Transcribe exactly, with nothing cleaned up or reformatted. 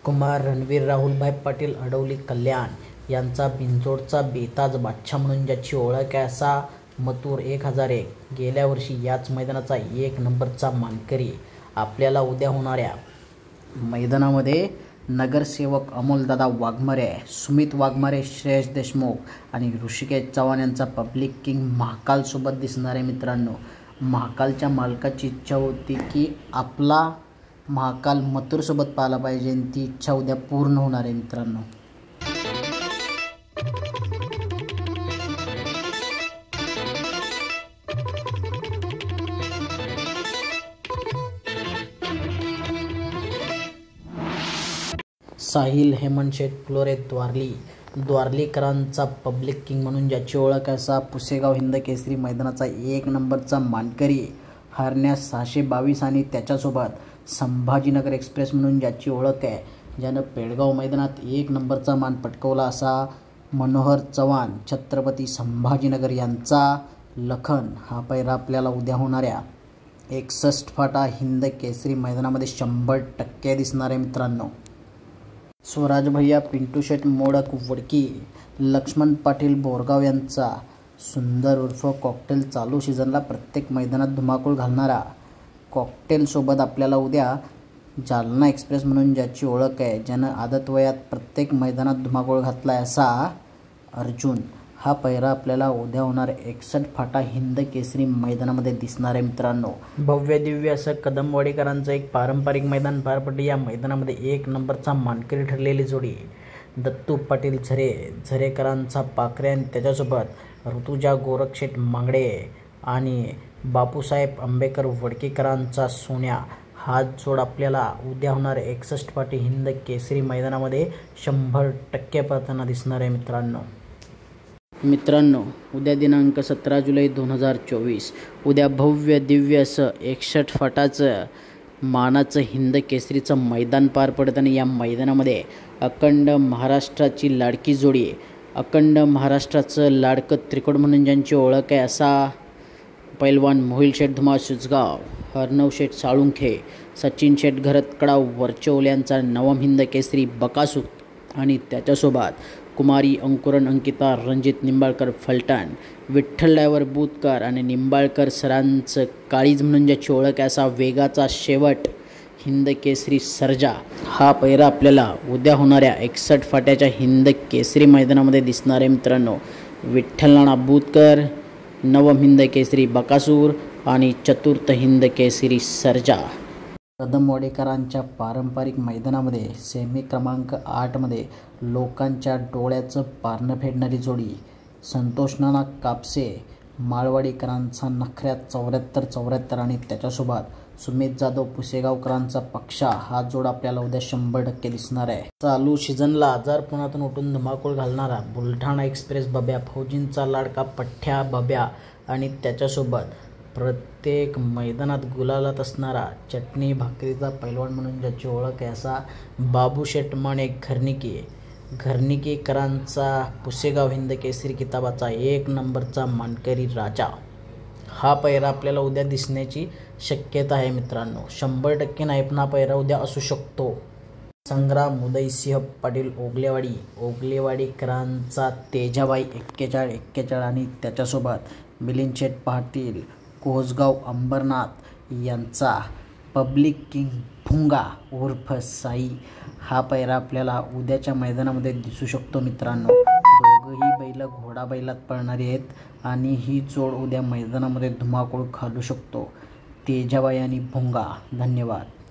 कुमार रणवीर राहुलभाई पाटील अडवली कल्याण यांचा बिंजोडचा बेताज बादशाह म्हणून ज्याची ओळख आहे असा मथुर एक हजार एक गेल्या वर्षी याच मैदानाचा एक नंबरचा मानकरी आपल्याला उद्या होणाऱ्या मैदानामध्ये नगरसेवक अमोलदादा वाघमारे, सुमित वाघमारे, श्रेयस देशमुख आणि ऋषिकेश चव्हाण यांचा पब्लिक किंग महाकालसोबत दिसणार आहे. मित्रांनो, महाकालच्या मालकाची इच्छा होती की आपला महाकाल मथुरसोबत पाहायला पाहिजे आणि ती इच्छा उद्या पूर्ण होणार आहे. मित्रांनो, साहिल हेमंत शेठ फ्लोरे द्वारली द्वारलीकरांचा पब्लिक किंग म्हणून ज्याची ओळख असा पुसेगाव हिंद केसरी मैदानाचा एक नंबरचा मानकरी हरण्यास सहाशे बावीस आणि त्याच्यासोबत संभाजीनगर एक्सप्रेस म्हणून ज्याची ओळख आहे, ज्यानं पेडगाव मैदानात एक नंबरचा मान पटकवला असा मनोहर चव्हाण छत्रपती संभाजीनगर यांचा लखन हा पैरा आपल्याला उद्या होणाऱ्या एकसष्ट फाटा हिंद केसरी मैदानामध्ये शंभर टक्के दिसणार आहे. मित्रांनो, स्वराज भैया पिंटू शेठ मोडक वडकी लक्ष्मण पाटील बोरगाव यांचा सुंदर उर्फ कॉकटेल चालू सीझनला प्रत्येक मैदानात धुमाकूळ घालणारा कॉकटेलसोबत आपल्याला उद्या जालना एक्सप्रेस म्हणून ज्याची ओळख आहे, ज्यानं आदत वयात प्रत्येक मैदानात धुमाकूळ घातला असा अर्जुन हा पैरा आपल्याला उद्या होणार एकसष्ट फाटा हिंद केसरी मैदानामध्ये दिसणार आहे. मित्रांनो, भव्य दिव्य असं कदमवाडीकरांचं एक पारंपरिक मैदान पार पडले. या मैदानामध्ये एक नंबरचा मानकरी ठरलेली जोडी दत्तू पाटील झरे झरेकरांचा पाखरे आणि त्याच्यासोबत ऋतुजा गोरक्षेठ मांगडे आणि बापूसाहेब आंबेकर वडकेकरांचा सोन्या हा जोड आपल्याला उद्या होणार एकसष्ट फाटी हिंद केसरी मैदानामध्ये शंभर टक्के पळताना दिसणार आहे. मित्रांनो मित्रांनो उद्या दिनांक सतरा जुलै दोन हजार चोवीस उद्या भव्य दिव्य असं एकसष्ट फाटाचं मानाचं हिंद केसरीचं मैदान पार पडत आणि या मैदानामध्ये अखंड महाराष्ट्राची लाडकी जोडी अखंड महाराष्ट्राचं लाडकं त्रिकोण म्हणून ज्यांची ओळख आहे असा पैलवान मोहिल शेठ धुमा सुजगाव, हरनव शेठ साळुंखे, सचिन शेठ घरतकडा वरचौल यांचा नवम हिंद केसरी बकासूर आणि त्याच्यासोबत कुमारी अंकुरन अंकिता रणजित निंबाळकर फलटण, विठ्ठल डायव्हर बुतकर आणि निंबाळकर सरांचं काळीज म्हणून ज्याची ओळख आहे असा वेगाचा शेवट हिंद केसरी सर्जा हा पैरा आपल्याला उद्या होणाऱ्या एकसष्ट फाट्याच्या हिंद केसरी मैदानामध्ये दिसणार आहे. मित्रांनो, विठ्ठल नाना बुतकर, नवम हिंद केसरी बकासूर आणि चतुर्थ हिंद केसरी सर्जा. कदमवाडीकरांच्या पारंपरिक मैदानामध्ये सेमी क्रमांक आठमध्ये लोकांच्या डोळ्याचं पारणं फेडणारी जोडी संतोष नाना कापसे माळवाडीकरांचा नखऱ्यात चौऱ्याहत्तर चौऱ्याहत्तर आणि त्याच्यासोबत सुमित जाधव पुसेगावकरांचा पक्षा हा जोड आपल्याला उद्या शंभर टक्के दिसणार आहे. चालू सीझनला आजारपणातून उठून धुमाकूळ घालणारा बुलढाणा एक्सप्रेस बब्या, फौजींचा लाडका पठ्ठ्या बब्या आणि त्याच्यासोबत प्रत्येक मैदानात गुलालात असणारा चटणी भाकरीचा पैलवान म्हणून ज्याची ओळख आहे असा बाबू शेठ माने घरनिकी घरनिकीकरांचा पुसेगाव हिंद केसरी किताबाचा एक नंबरचा मानकरी राजा हा पैरा आपल्याला उद्या दिसण्याची शक्यता आहे. मित्रांनो, शंभर टक्के नाही पण हा पैरा उद्या असू शकतो. संग्राम उदयसिंह पाटील ओगलेवाडी ओगलेवाडीकरांचा तेजाबाई एक्केचाळीस एक्केचाळीस आणि त्याच्यासोबत मिलिंद शेठ पाटील कोसगाव अंबरनाथ यांचा पब्लिक किंग भुंगा उर्फ साई हा पैरा आपल्याला उद्याच्या मैदानामध्ये दिसू शकतो. मित्रांनो, दोघंही बैल घोडा बैलात पळणारी आहेत आणि ही जोड उद्या मैदानामध्ये धुमाकूळ घालू शकतो. तेजाबाई आणि भुंगा. धन्यवाद.